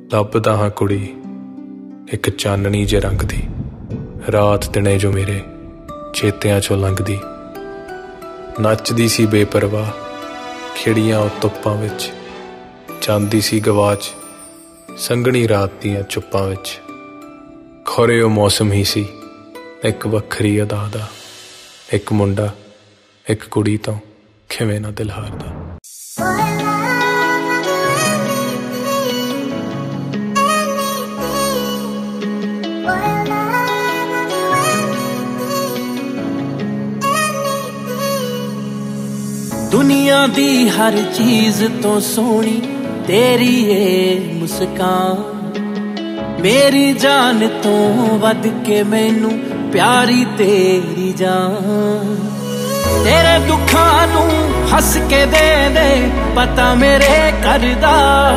ਲੱਭਦਾ ਹਾਂ ਕੁੜੀ ਇੱਕ ਚਾਨਣੀ ਜੇ ਰੰਗ ਦੀ, ਰਾਤ ਦਿਨੇ ਜੋ ਮੇਰੇ ਚੇਤਿਆਂ ਚੋਂ ਲੰਘਦੀ। ਨੱਚਦੀ ਸੀ ਬੇਪਰਵਾਹ ਖਿੜੀਆਂ ਉਹ ਧੁੱਪਾਂ ਵਿੱਚ, ਜਾਂਦੀ ਸੀ ਗਵਾਚ ਸੰਘਣੀ ਰਾਤ ਦੀਆਂ ਚੁੱਪਾਂ ਵਿੱਚ। ਖੋਰੇ ਉਹ ਮੌਸਮ ਹੀ ਸੀ ਇੱਕ ਵੱਖਰੀ ਅਦਾ ਦਾ, ਇੱਕ ਮੁੰਡਾ ਇੱਕ ਕੁੜੀ ਤੋਂ ਕਿਵੇਂ ਨਾ ਦਿਲ ਹਾਰਦਾ। दुनिया दी हर चीज तो सोनी तेरी ये मुस्कान, मेरी जान तो वध के मैनू प्यारी तेरी जान। तेरे दुखां नू हस के दे दे पता मेरे करदा,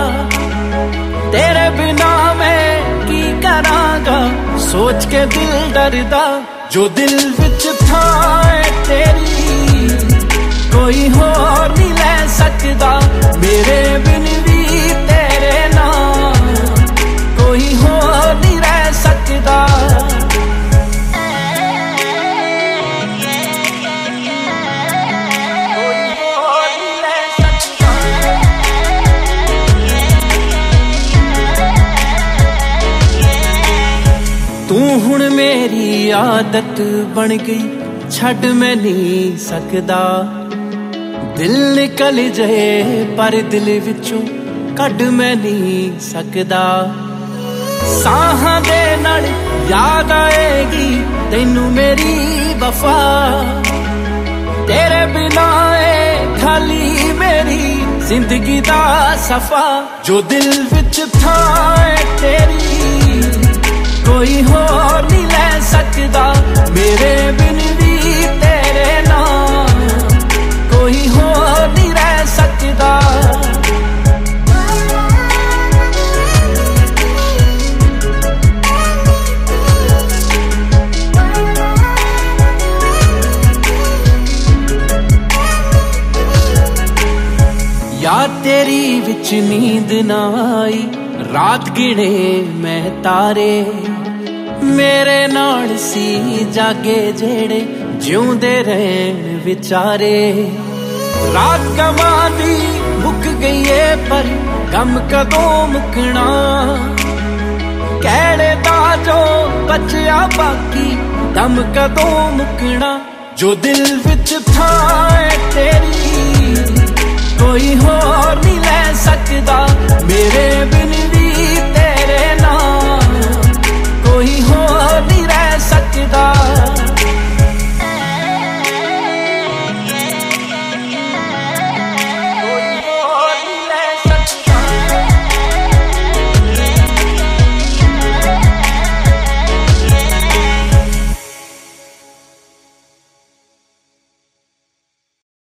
तेरे बिना मैं की करांगा सोच के दिल डरदा। जो दिल विच था तेरी कोई होर नहीं ले सकदा, मेरे बिन भी तेरे नाम कोई होर नहीं रह सकदा। तू हुण मेरी आदत बन गई छड़ मैं नहीं सकदा। दिल निकल जाए पर दिल विचों कढ़ मैं नहीं सकदा। साहां दे नाल याद आएगी तैनू मेरी वफा, तेरे बिना ए खाली मेरी जिंदगी दा सफा। जो दिल विच था तेरी कोई होर नहीं ले सकदा, मेरे बिन भी तेरे नाम कोई होर नहीं रह सकदा। याद तेरी विच नींद ना आई, रात गिने मैं तारे मेरे नाल सी जागे जेड़े जिउंदे रहन विचारे। रात गवानी मुक गई है पर गम कदों मुकना, कहड़े दा जो बचिया बाकी दम कदों मुकना। जो दिल विच था तेरी कोई होर नहीं ले सकदा, मेरे बिन